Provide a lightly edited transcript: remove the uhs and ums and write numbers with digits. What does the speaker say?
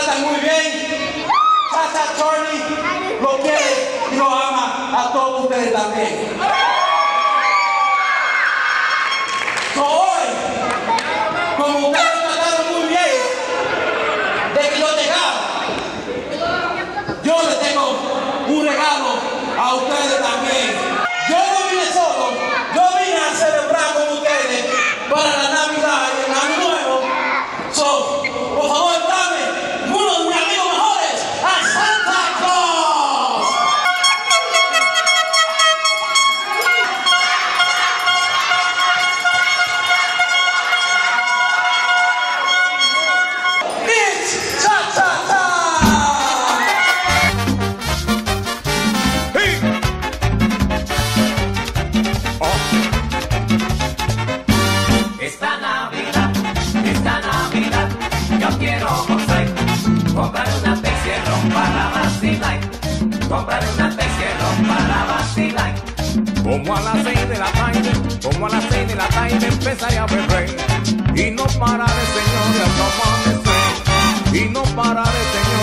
tratan muy bien. Cha Charlie lo quiere y lo ama a todos ustedes también. Hoy, como ustedes trataron muy bien de que yo llegara, yo les tengo un regalo a ustedes también. Yo no vine solo, yo vine a celebrar con ustedes para la Navidad y el Año Nuevo. So, por favor, dame uno de mis amigos mejores, a Santa Claus. It's Cha Cha time. Hey. Esta Navidad, yo quiero gozar, comprar una PC para vacilar, comprar una PC para vacilar. Como a las 6 de la tarde, empezaré a beber, y no pararé, señor, hasta amanecer, y no pararé, señor.